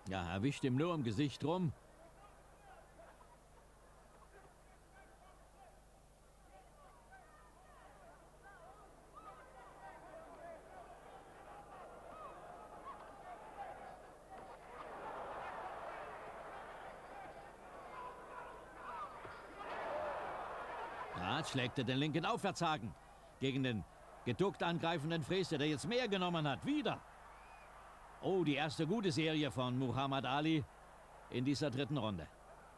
Ja, erwischt ihm nur im Gesicht rum. Ja, jetzt schlägt er den linken Aufwärtshaken gegen den geduckt angreifenden Frese, der jetzt mehr genommen hat. Wieder. Oh, die erste gute Serie von Muhammad Ali in dieser dritten Runde.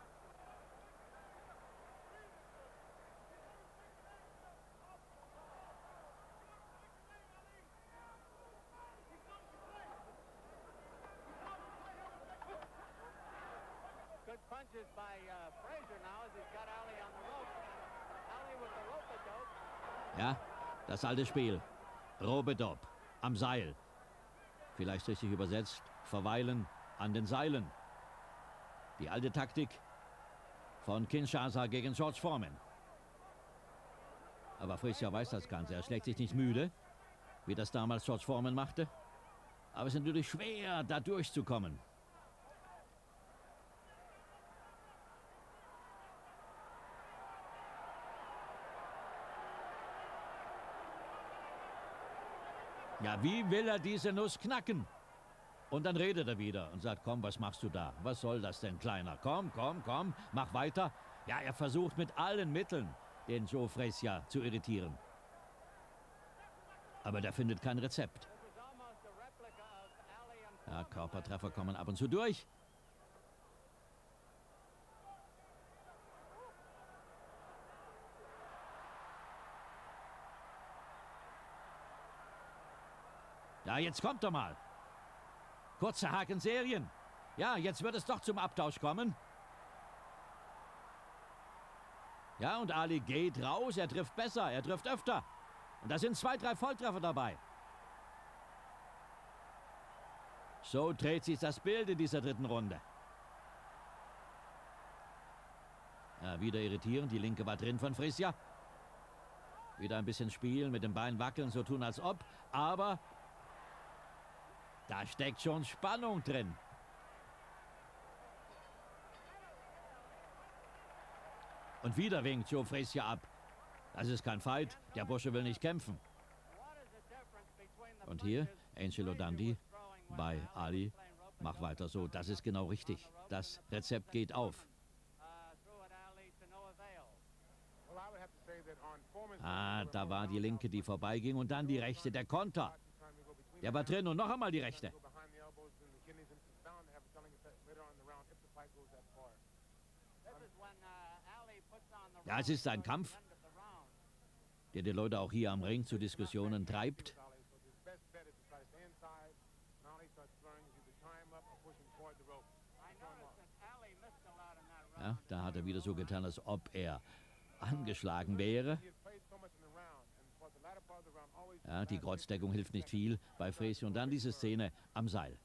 Good punches by Frazier now as he's got Ali on the rope. Ali with the rope-a-dope. Ja, das alte Spiel. Rope-a-dope am Seil. Vielleicht richtig übersetzt, verweilen an den Seilen. Die alte Taktik von Kinshasa gegen George Foreman. Aber Frazier weiß das Ganze. Er schlägt sich nicht müde, wie das damals George Foreman machte. Aber es ist natürlich schwer, da durchzukommen. Ja, wie will er diese Nuss knacken? Und dann redet er wieder und sagt, komm, was machst du da? Was soll das denn, Kleiner? Komm, komm, komm, mach weiter. Ja, er versucht mit allen Mitteln, den Joe Frazier zu irritieren. Aber der findet kein Rezept. Ja, Körpertreffer kommen ab und zu durch. Ja, jetzt kommt er mal. Kurze Hakenserien. Ja, jetzt wird es doch zum Abtausch kommen. Ja, und Ali geht raus. Er trifft besser, er trifft öfter. Und da sind 2, 3 Volltreffer dabei. So dreht sich das Bild in dieser dritten Runde. Ja, wieder irritierend. Die linke war drin von Frazier. Wieder ein bisschen spielen, mit dem Bein wackeln, so tun als ob. Aber da steckt schon Spannung drin. Und wieder winkt Joe Frazier ab. Das ist kein Fight. Der Bursche will nicht kämpfen. Und hier, Angelo Dundee bei Ali. Mach weiter so. Das ist genau richtig. Das Rezept geht auf. Ah, da war die linke, die vorbeiging. Und dann die rechte, der Konter. Der war drin und noch einmal die rechte. Ja, es ist ein Kampf, der die Leute auch hier am Ring zu Diskussionen treibt. Ja, da hat er wieder so getan, als ob er angeschlagen wäre. Ja, die Kreuzdeckung hilft nicht viel bei Frazier. Und dann diese Szene am Seil.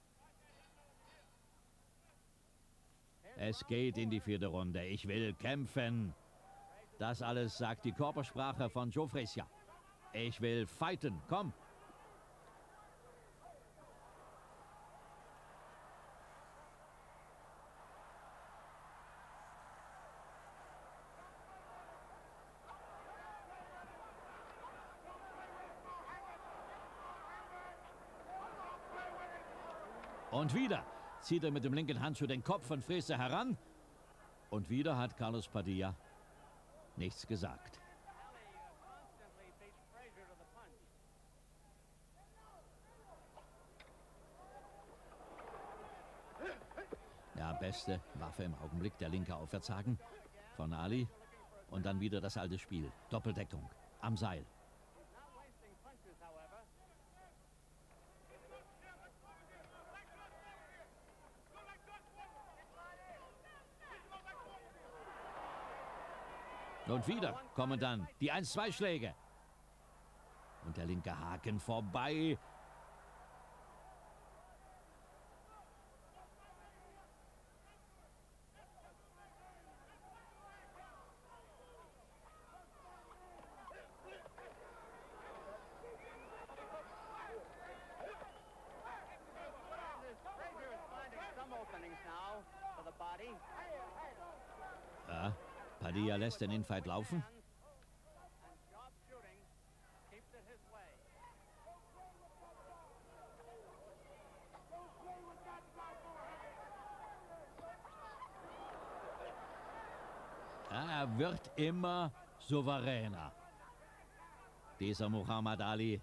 Es geht in die 4. Runde. Ich will kämpfen. Das alles sagt die Körpersprache von Joe Frazier. Ich will fighten. Komm. Und wieder zieht er mit dem linken Handschuh den Kopf von Frazier heran. Und wieder hat Carlos Padilla nichts gesagt. Ja, beste Waffe im Augenblick, der linke Aufwärtshaken von Ali. Und dann wieder das alte Spiel. Doppeldeckung am Seil. Und wieder kommen dann die 1-2-Schläge. Und der linke Haken vorbei. Ja, Padilla lässt den Infight laufen. Ja, er wird immer souveräner. Dieser Muhammad Ali.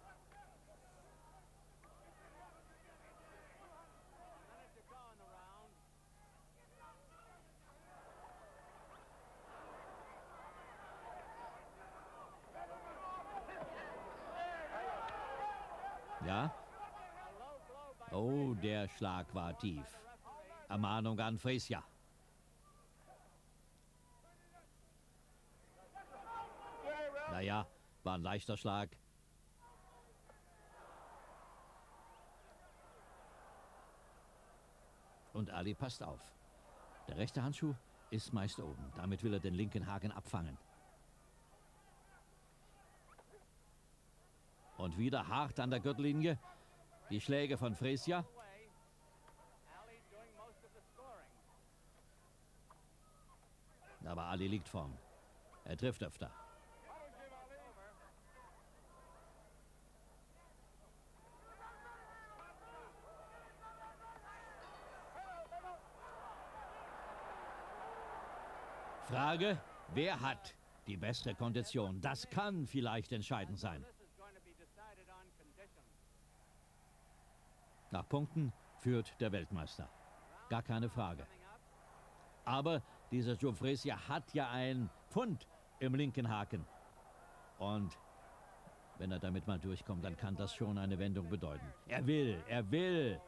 Ja? Oh, der Schlag war tief. Ermahnung an Fresia. Naja, war ein leichter Schlag. Und Ali passt auf. Der rechte Handschuh ist meist oben. Damit will er den linken Haken abfangen. Und wieder hart an der Gürtellinie. Die Schläge von Fresia. Aber Ali liegt vorn. Er trifft öfter. Frage, wer hat die bessere Kondition? Das kann vielleicht entscheidend sein. Nach Punkten führt der Weltmeister. Gar keine Frage. Aber dieser Joe Fresia hat ja ein Pfund im linken Haken. Und wenn er damit mal durchkommt, dann kann das schon eine Wendung bedeuten. Er will, er will.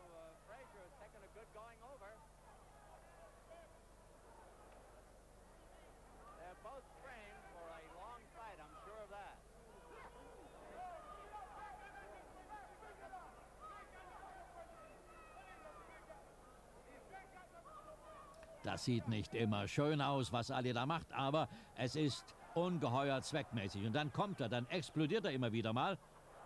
Das sieht nicht immer schön aus, was Ali da macht, aber es ist ungeheuer zweckmäßig. Und dann kommt er, dann explodiert er immer wieder mal.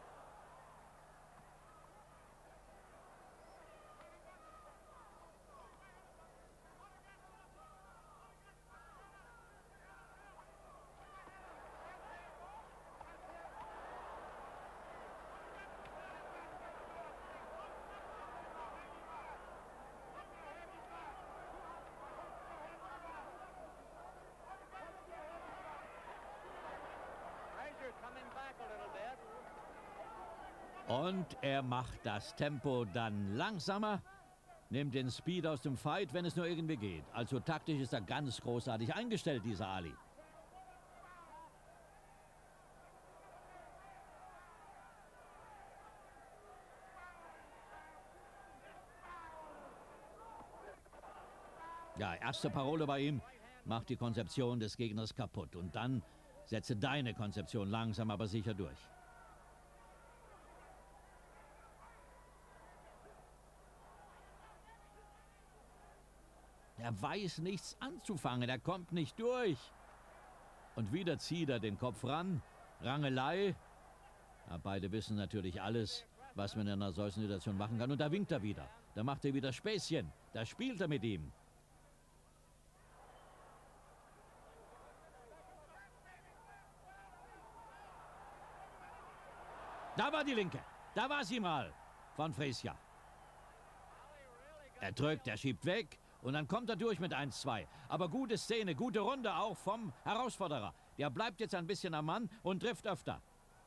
Und er macht das Tempo dann langsamer, nimmt den Speed aus dem Fight, wenn es nur irgendwie geht. Also taktisch ist er ganz großartig eingestellt, dieser Ali. Ja, erste Parole bei ihm, macht die Konzeption des Gegners kaputt. Und dann setze deine Konzeption langsam, aber sicher durch. Er weiß nichts anzufangen, er kommt nicht durch. Und wieder zieht er den Kopf ran. Rangelei. Ja, beide wissen natürlich alles, was man in einer solchen Situation machen kann. Und da winkt er wieder. Da macht er wieder Späßchen. Da spielt er mit ihm. Da war die linke. Da war sie mal von Fresia. Er drückt, er schiebt weg. Und dann kommt er durch mit 1-2. Aber gute Szene, gute Runde auch vom Herausforderer. Der bleibt jetzt ein bisschen am Mann und trifft öfter.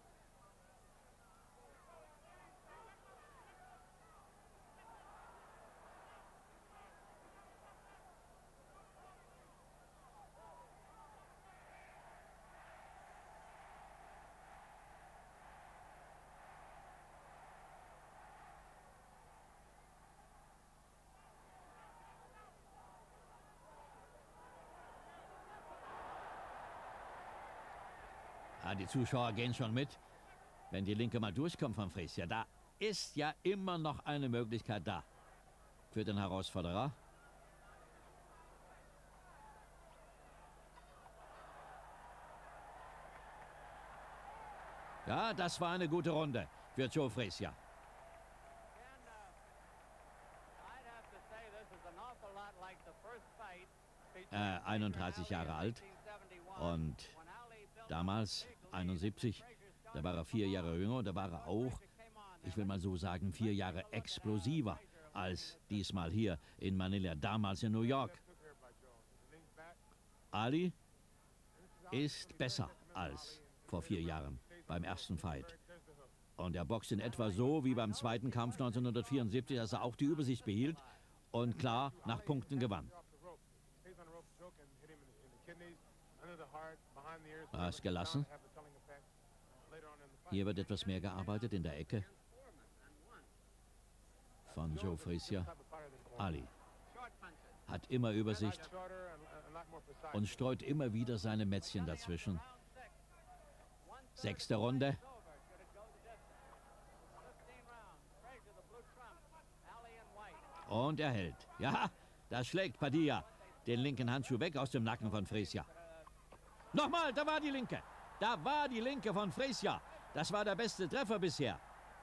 Ja, die Zuschauer gehen schon mit, wenn die linke mal durchkommt von Fresia. Da ist ja immer noch eine Möglichkeit da für den Herausforderer. Ja, das war eine gute Runde für Joe Fresia. I'd have to say this is an awful lot like the first fight. 31 Jahre alt. Und damals, 71, da war er 4 Jahre jünger. Da war er auch, ich will mal so sagen, 4 Jahre explosiver als diesmal hier in Manila, damals in New York. Ali ist besser als vor 4 Jahren beim ersten Fight. Und er boxt in etwa so wie beim zweiten Kampf 1974, dass er auch die Übersicht behielt und klar nach Punkten gewann. Er ist gelassen. Hier wird etwas mehr gearbeitet in der Ecke von Joe Frazier. Ali hat immer Übersicht und streut immer wieder seine Mätzchen dazwischen. 6. Runde. Und er hält. Ja, das schlägt Padilla den linken Handschuh weg aus dem Nacken von Frazier. Nochmal, da war die linke. Da war die linke von Frazier. Das war der beste Treffer bisher.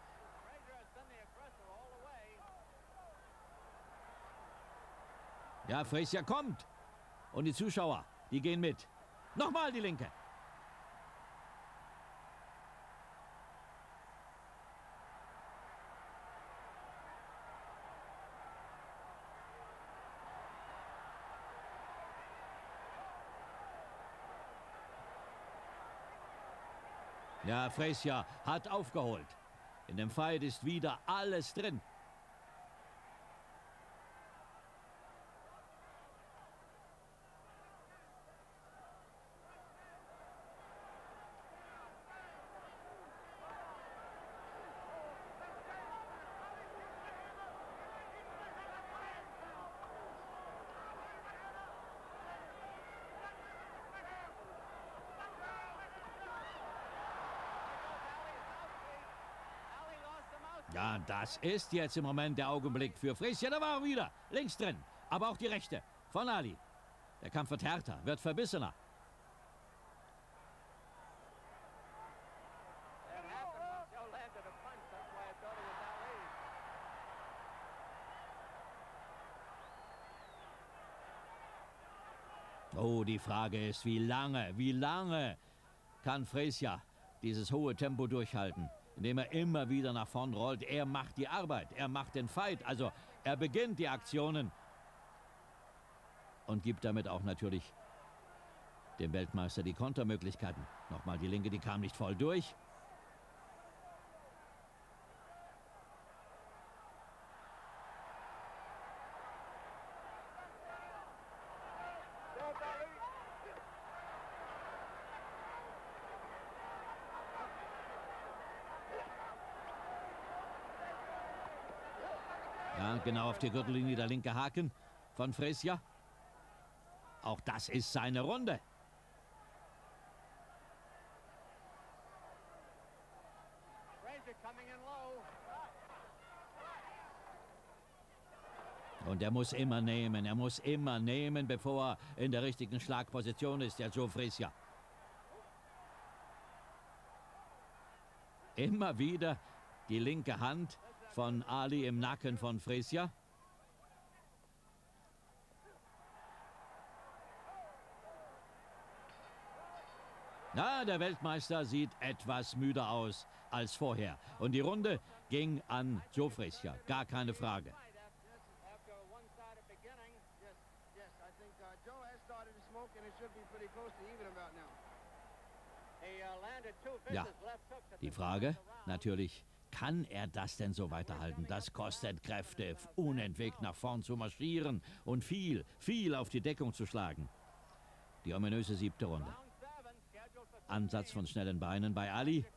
Ja, Frazier kommt. Und die Zuschauer, die gehen mit. Nochmal die linke. Ja, Frazier hat aufgeholt. In dem Fight ist wieder alles drin. Ja, das ist jetzt im Moment der Augenblick für Frazier. Da war er wieder. Links drin. Aber auch die rechte von Ali. Der Kampf wird härter, wird verbissener. Oh, die Frage ist, wie lange kann Frazier dieses hohe Tempo durchhalten? Indem er immer wieder nach vorn rollt. Er macht die Arbeit, er macht den Fight. Also er beginnt die Aktionen und gibt damit auch natürlich dem Weltmeister die Kontermöglichkeiten. Nochmal die linke, die kam nicht voll durch. Ja, genau auf die Gürtellinie der linke Haken von Frazier. Auch das ist seine Runde. Und er muss immer nehmen, bevor er in der richtigen Schlagposition ist, der Joe Frazier. Immer wieder die linke Hand von Ali im Nacken von Frazier. Na, der Weltmeister sieht etwas müder aus als vorher. Und die Runde ging an Joe Frazier, gar keine Frage. Ja, die Frage natürlich, kann er das denn so weiterhalten? Das kostet Kräfte, unentwegt nach vorn zu marschieren und viel auf die Deckung zu schlagen. Die ominöse 7. Runde. Ansatz von schnellen Beinen bei Ali.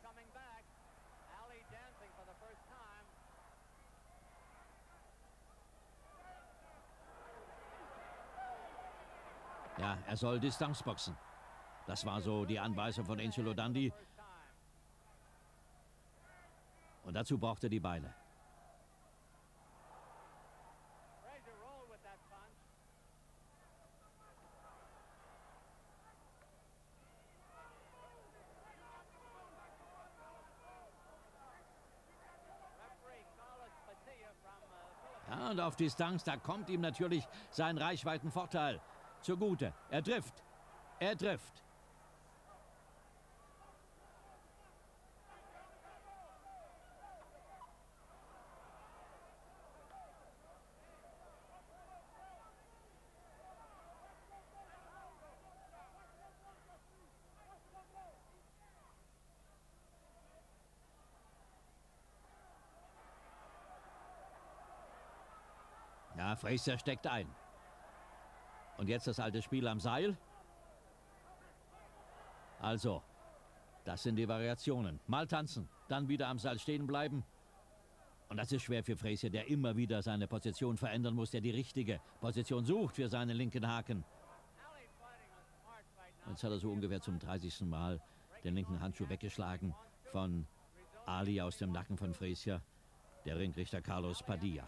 Ja, er soll Distanz boxen. Das war so die Anweisung von Angelo Dundee. Und dazu braucht er die Beine. Ja, und auf Distanz, da kommt ihm natürlich sein Reichweitenvorteil zugute. Er trifft. Er trifft. Ja, Frazier steckt ein. Und jetzt das alte Spiel am Seil. Also, das sind die Variationen. Mal tanzen, dann wieder am Seil stehen bleiben. Und das ist schwer für Frazier, der immer wieder seine Position verändern muss, der die richtige Position sucht für seinen linken Haken. Jetzt hat er so ungefähr zum 30. Mal den linken Handschuh weggeschlagen von Ali aus dem Nacken von Frazier, der Ringrichter Carlos Padilla.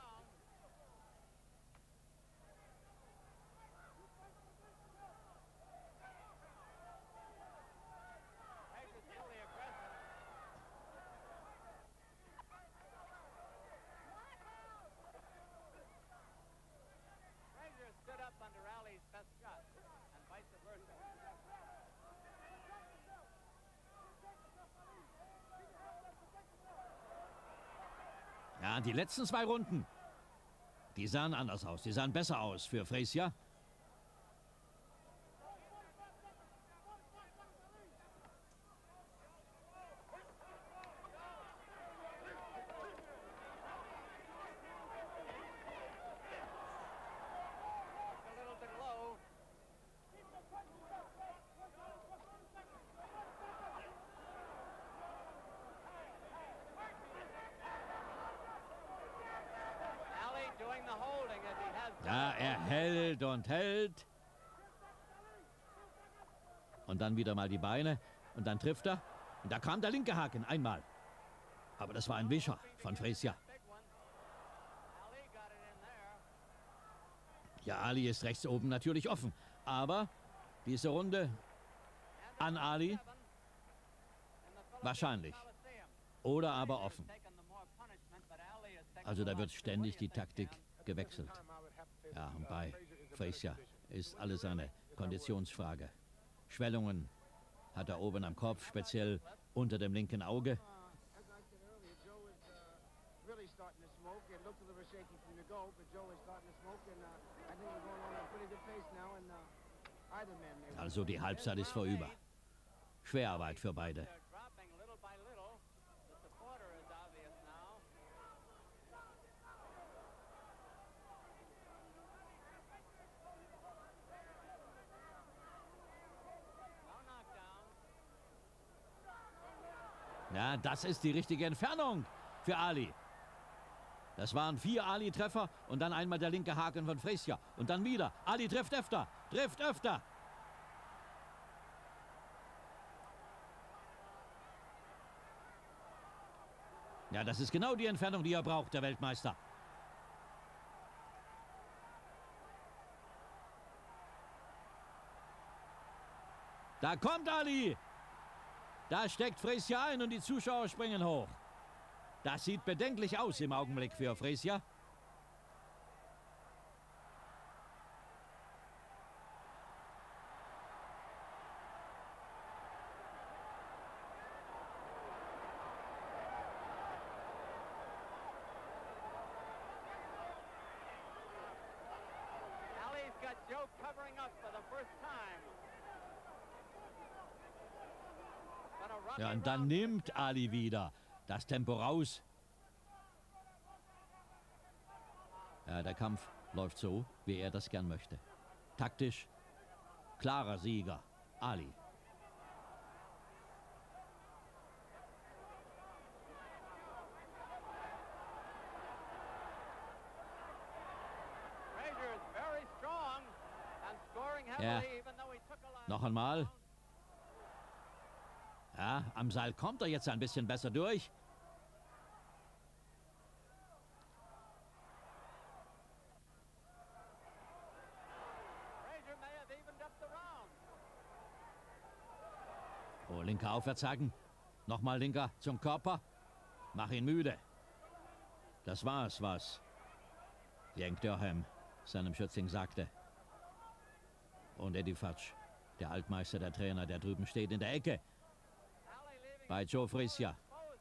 Ja, die letzten 2 Runden, die sahen anders aus. Die sahen besser aus für Frazier. Ja, er hält und hält. Und dann wieder mal die Beine. Und dann trifft er. Und da kam der linke Haken einmal. Aber das war ein Wischer von Frazier. Ja, Ali ist rechts oben natürlich offen. Aber diese Runde an Ali wahrscheinlich. Oder aber offen. Also da wird ständig die Taktik gewechselt. Ja, und bei Frazier ist alles eine Konditionsfrage. Schwellungen hat er oben am Kopf, speziell unter dem linken Auge. Also die Halbzeit ist vorüber. Schwerarbeit für beide. Ja, das ist die richtige Entfernung für Ali. Das waren 4 Ali-Treffer und dann einmal der linke Haken von Frazier. Und dann wieder. Ali trifft öfter, trifft öfter. Ja, das ist genau die Entfernung, die er braucht, der Weltmeister. Da kommt Ali. Da steckt Frazier ein und die Zuschauer springen hoch. Das sieht bedenklich aus im Augenblick für Frazier. Ali's got Joe covering up for the first time. Ja, und dann nimmt Ali wieder das Tempo raus. Ja, der Kampf läuft so, wie er das gern möchte. Taktisch, klarer Sieger, Ali. Ja, noch einmal. Ja, am Seil kommt er jetzt ein bisschen besser durch. Oh, linker Aufwärtshaken. Nochmal linker zum Körper. Mach ihn müde. Das war's, was Yank Durham seinem Schützling sagte. Und Eddie Futch, der Altmeister, der Trainer, der drüben steht in der Ecke. Bei Joe Frazier.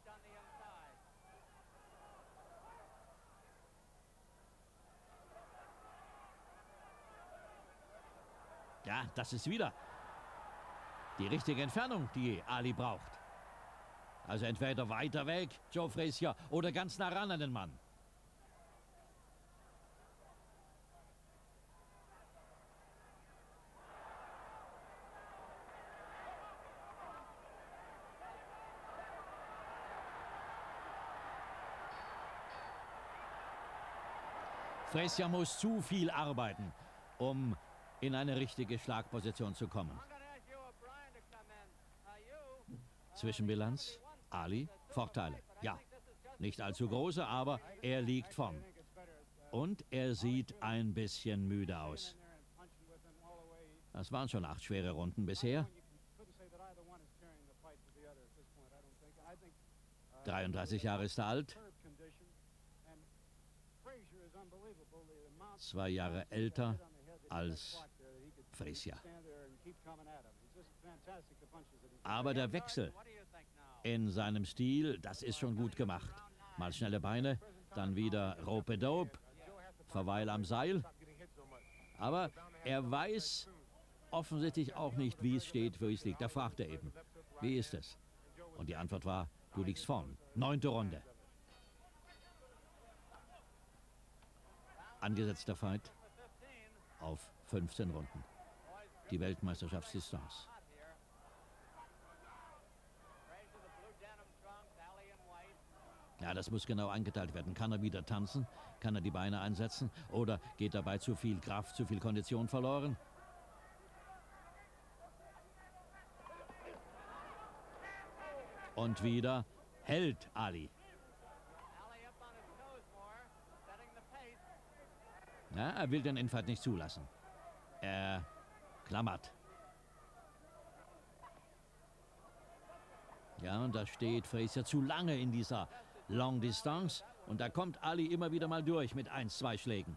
Ja, das ist wieder die richtige Entfernung, die Ali braucht. Also entweder weiter weg, Joe Frazier, oder ganz nah ran an den Mann. Frazier muss zu viel arbeiten, um in eine richtige Schlagposition zu kommen. Zwischenbilanz, Ali, Vorteile. Ja, nicht allzu große, aber er liegt vorn. Und er sieht ein bisschen müde aus. Das waren schon 8 schwere Runden bisher. 33 Jahre ist er alt. 2 Jahre älter als Frazier. Aber der Wechsel in seinem Stil, das ist schon gut gemacht. Mal schnelle Beine, dann wieder Rope-a-dope, Verweil am Seil. Aber er weiß offensichtlich auch nicht, wie es steht, wo es liegt. Da fragt er eben, wie ist es? Und die Antwort war, du liegst vorn. 9. Runde. Angesetzter Fight auf 15 Runden. Die Weltmeisterschaftsdistanz. Ja, das muss genau eingeteilt werden. Kann er wieder tanzen? Kann er die Beine einsetzen? Oder geht dabei zu viel Kraft, zu viel Kondition verloren? Und wieder hält Ali. Ja, er will den Infight nicht zulassen. Er klammert. Ja, und da steht Frazier zu lange in dieser Long Distance. Und da kommt Ali immer wieder mal durch mit 1, 2 Schlägen.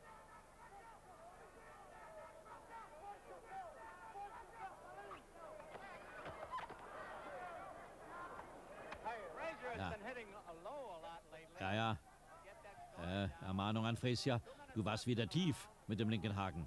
Ja. Ermahnung an Frazier. Du warst wieder tief mit dem linken Haken.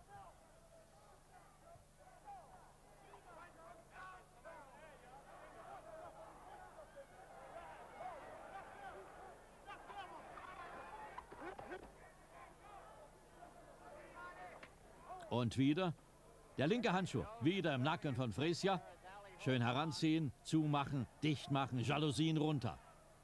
Und wieder der linke Handschuh. Wieder im Nacken von Frazier. Schön heranziehen, zumachen, dicht machen, Jalousien runter.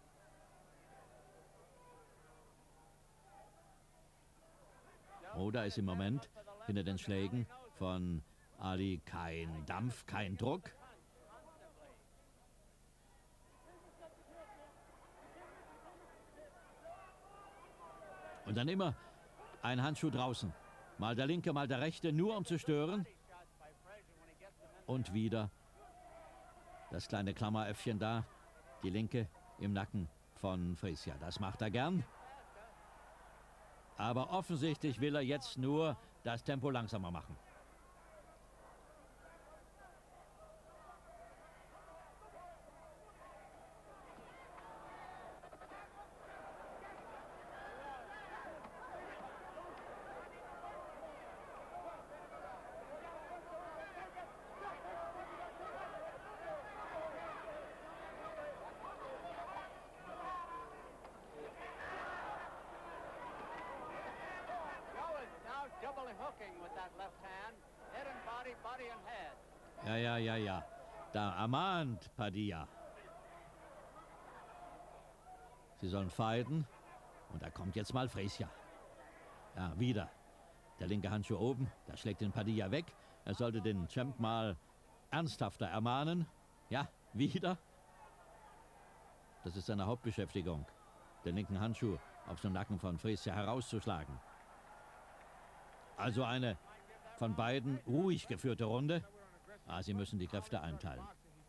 Oder ist im Moment hinter den Schlägen von Ali kein Dampf, kein Druck. Und dann immer ein Handschuh draußen. Mal der linke, mal der rechte, nur um zu stören. Und wieder das kleine Klammeräffchen da, die linke im Nacken von Frazier. Das macht er gern. Aber offensichtlich will er jetzt nur das Tempo langsamer machen. Ja. Da ermahnt Padilla. Sie sollen fighten. Und da kommt jetzt mal Frazier. Ja, wieder. Der linke Handschuh oben. Da schlägt den Padilla weg. Er sollte den Champ mal ernsthafter ermahnen. Ja, wieder. Das ist seine Hauptbeschäftigung. Den linken Handschuh aus dem Nacken von Frazier herauszuschlagen. Also eine von beiden ruhig geführte Runde. Sie müssen die Kräfte einteilen.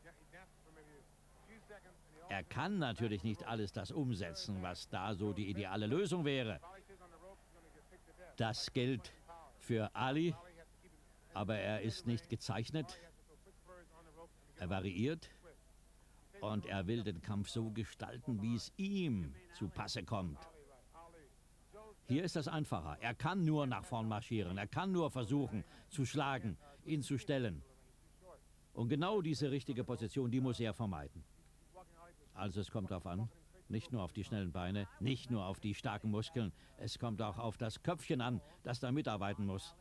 Er kann natürlich nicht alles das umsetzen, was da so die ideale Lösung wäre. Das gilt für Ali Aber er ist nicht gezeichnet. Er variiert. Und er will den Kampf so gestalten, wie es ihm zu Passe kommt. Hier ist das einfacher. Er kann nur nach vorn marschieren. Er kann nur versuchen zu schlagen, ihn zu stellen. Und genau diese richtige Position, die muss er vermeiden. Also es kommt darauf an, nicht nur auf die schnellen Beine, nicht nur auf die starken Muskeln. Es kommt auch auf das Köpfchen an, das da mitarbeiten muss.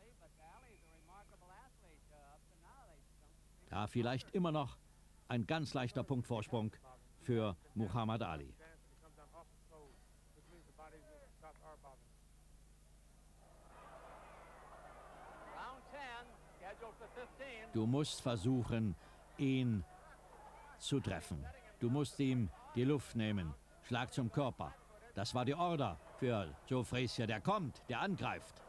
Da vielleicht immer noch ein ganz leichter Punktvorsprung für Muhammad Ali. Du musst versuchen, ihn zu treffen. Du musst ihm die Luft nehmen. Schlag zum Körper. Das war die Order für Joe Frazier. Der kommt, der angreift.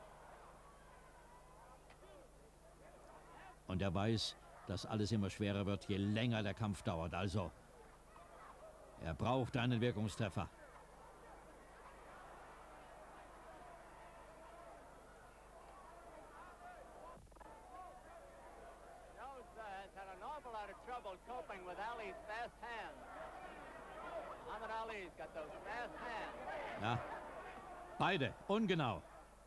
Und er weiß, dass alles immer schwerer wird, je länger der Kampf dauert. Also, er braucht einen Wirkungstreffer. Ja, beide, ungenau.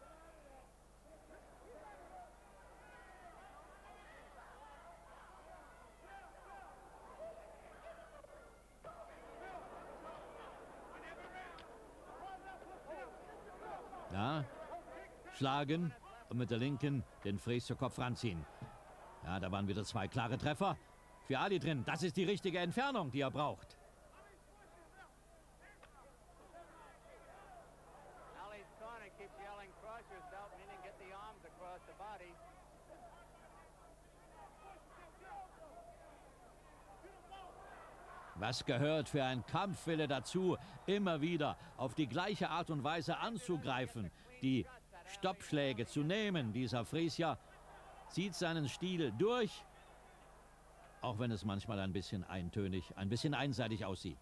Ja, schlagen und mit der linken den Frazier-Kopf ranziehen. Ja, da waren wieder zwei klare Treffer. Für Ali drin, das ist die richtige Entfernung, die er braucht. Was gehört für ein Kampfwille dazu, immer wieder auf die gleiche Art und Weise anzugreifen, die Stoppschläge zu nehmen. Dieser Frazier zieht seinen Stil durch, auch wenn es manchmal ein bisschen eintönig, ein bisschen einseitig aussieht.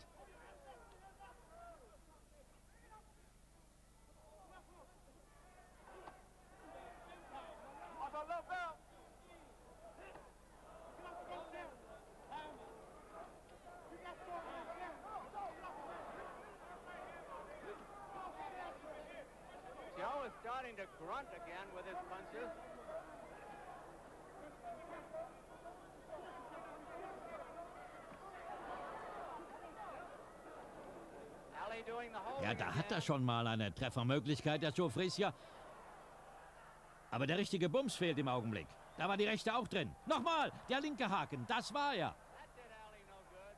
Joe is starting to grunt again with his punches. Ali doing the whole. Ja, da hat er schon mal eine Treffermöglichkeit, der Joe Frazier. Aber der richtige Bums fehlt im Augenblick. Da war die rechte auch drin. Nochmal, der linke Haken, das war er. That did Ali no good.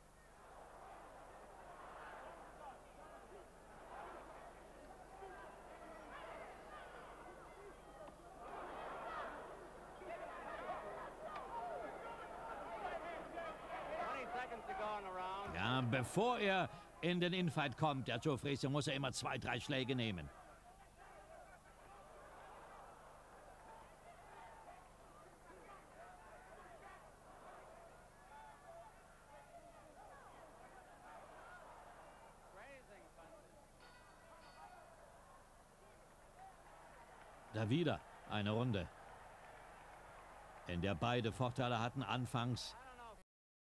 Ja, bevor er in den Infight kommt, der Joe Frazier, muss er immer 2, 3 Schläge nehmen. Da wieder eine Runde, in der beide Vorteile hatten. Anfangs